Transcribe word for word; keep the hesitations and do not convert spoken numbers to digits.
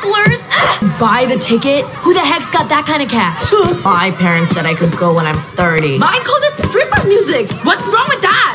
hecklers. Ugh. Buy the ticket? Who the heck's got that kind of cash? My parents said I could go when I'm thirty. Mine called it stripper music. What's wrong with that?